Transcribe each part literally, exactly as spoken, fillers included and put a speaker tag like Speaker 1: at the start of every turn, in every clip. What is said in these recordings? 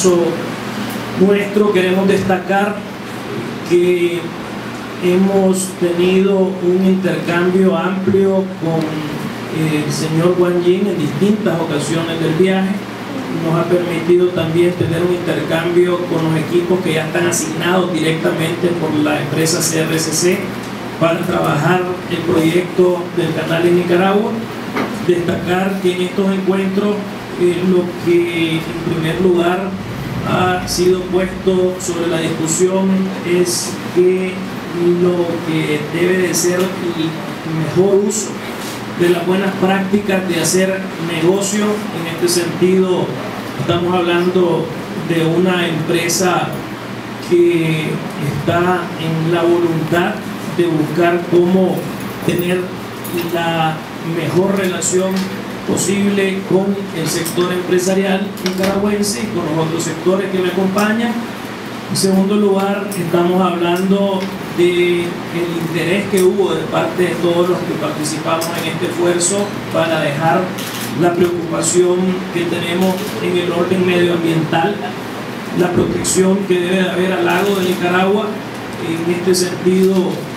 Speaker 1: caso nuestro queremos destacar que hemos tenido un intercambio amplio con el señor Wang Jin en distintas ocasiones del viaje. Nos ha permitido también tener un intercambio con los equipos que ya están asignados directamente por la empresa C R C C para trabajar el proyecto del canal en Nicaragua. Destacar que en estos encuentros eh, lo que en primer lugar ha sido puesto sobre la discusión es que lo que debe de ser el mejor uso de las buenas prácticas de hacer negocio. En este sentido estamos hablando de una empresa que está en la voluntad de buscar cómo tener la mejor relación posible con el sector empresarial nicaragüense y con los otros sectores que me acompañan. En segundo lugar, estamos hablando del interés que hubo de parte de todos los que participamos en este esfuerzo para dejar la preocupación que tenemos en el orden medioambiental, la protección que debe haber al lago de Nicaragua. En este sentido,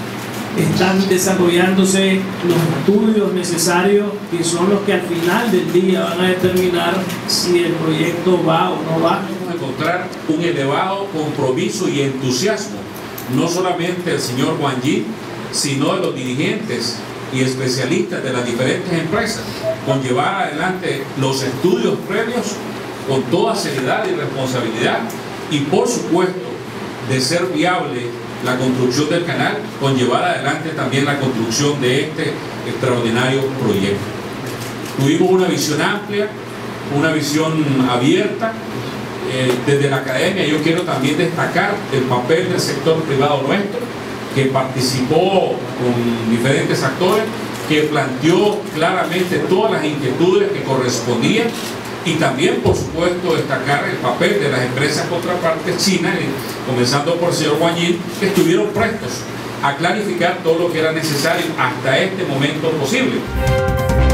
Speaker 1: están desarrollándose los estudios necesarios que son los que al final del día van a determinar si el proyecto va o no va.
Speaker 2: Vamos a encontrar un elevado compromiso y entusiasmo, no solamente del señor Wang Jin, sino de los dirigentes y especialistas de las diferentes empresas, con llevar adelante los estudios previos con toda seriedad y responsabilidad y, por supuesto, de ser viable la construcción del canal, con llevar adelante también la construcción de este extraordinario proyecto. Tuvimos una visión amplia, una visión abierta. Eh, desde la academia yo quiero también destacar el papel del sector privado nuestro, que participó con diferentes actores, que planteó claramente todas las inquietudes que correspondían, y también, por supuesto, destacar el papel de las empresas contrapartes chinas, comenzando por el señor Wang Jin, que estuvieron prestos a clarificar todo lo que era necesario hasta este momento posible.